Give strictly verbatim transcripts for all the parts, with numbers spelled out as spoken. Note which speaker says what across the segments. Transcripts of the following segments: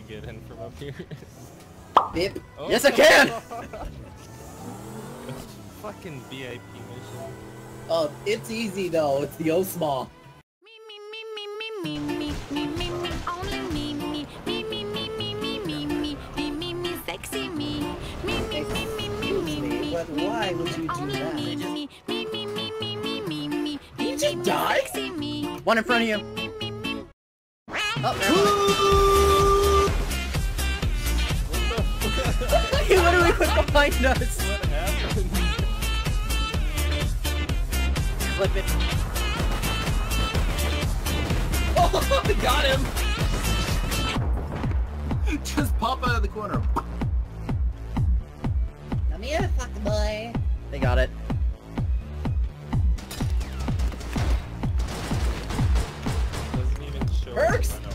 Speaker 1: get in from up here?
Speaker 2: Bip.
Speaker 1: Oh.
Speaker 2: Yes, I can!
Speaker 1: Fucking V I P mission.
Speaker 2: Oh, it's easy though. It's the O small.
Speaker 3: Me, me, me, me, me, me, me, me, me, only me, me, me, me, me, me, me, me, me, me, me, me, sexy me. Me, me, me, me, me, me, me,
Speaker 2: But why would you do
Speaker 3: only
Speaker 2: that?
Speaker 3: me, me, me, me, me, me, me, me, me,
Speaker 2: Did you
Speaker 3: me,
Speaker 2: just
Speaker 3: me,
Speaker 2: die?
Speaker 3: sexy me.
Speaker 2: One in front of you. Oh, he literally went behind us.
Speaker 1: What happened?
Speaker 2: Flip it. Oh, I got him.
Speaker 4: Just pop out of the corner.
Speaker 2: Come here, fuck boy. They got it.
Speaker 1: Doesn't even show.
Speaker 2: Perks?
Speaker 1: Run over.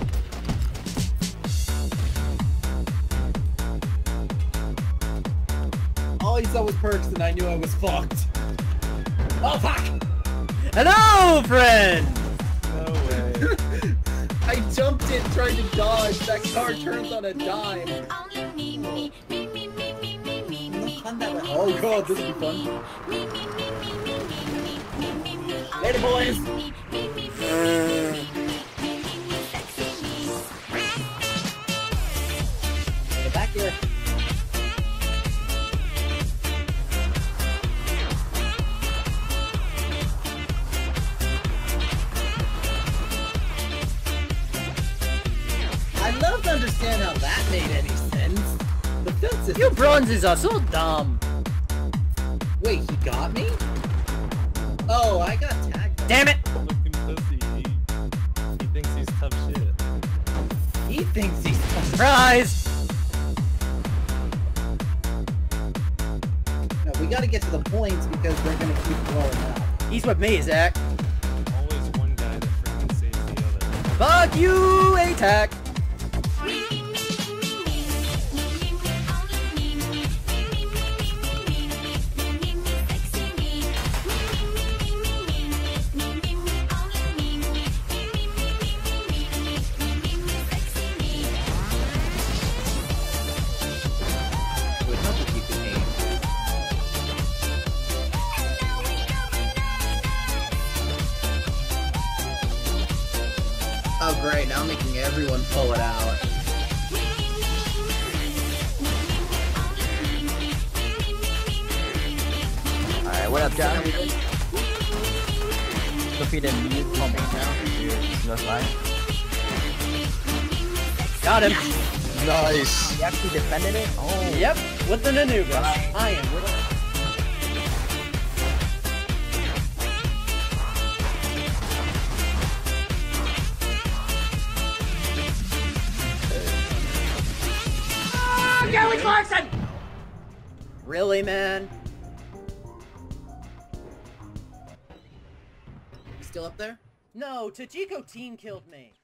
Speaker 4: All he saw was perks and I knew I was fucked.
Speaker 2: Oh, fuck. Hello, friend.
Speaker 1: No way.
Speaker 4: I jumped in trying to dodge. That car turns on a dime.
Speaker 3: Only me, me, me, me, me, me, me, me, me,
Speaker 4: Oh god, this will be fun.
Speaker 3: me, me, me, me, me, me, me, me, me, me,
Speaker 2: Later, boys.
Speaker 3: me, me, me, me, me, me, me, me, me, sexy me.
Speaker 2: Get back here.
Speaker 4: I'd love to understand how that made any sense. The fence is.
Speaker 2: You bronzes are so dumb.
Speaker 4: Wait, he got me? Oh, I got tagged.
Speaker 2: Damn it.
Speaker 1: Looking pussy. He, he thinks he's tough shit.
Speaker 4: He thinks he's.
Speaker 2: Surprise.
Speaker 4: No, we gotta get to the points because they're gonna keep blowing up.
Speaker 2: He's with me, Zach.
Speaker 1: Always one guy that freaking saves the other.
Speaker 2: Fuck you, attack.
Speaker 4: It would help if you could aim. Oh great, now I'm making everyone pull it out.
Speaker 5: Alright, what up, John? Defeated mute pumping now. No slide.
Speaker 2: Got him.
Speaker 5: Nice. You actually defended it? Oh.
Speaker 2: Yep, with the Nanuga. I am with it. Kelly Clarkson! Really, man?
Speaker 4: You still up there?
Speaker 2: No, Tajiko team killed me.